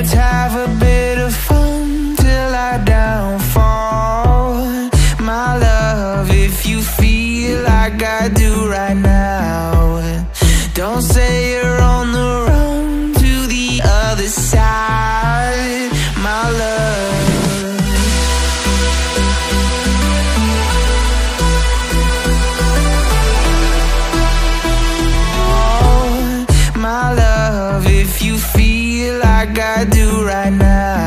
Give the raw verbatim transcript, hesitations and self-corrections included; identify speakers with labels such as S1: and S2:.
S1: let's have a bit of fun till I downfall. My love, if you feel like I do right now, don't say you're on the run to the other side, my love. Oh, my love, if you feel like I do right now,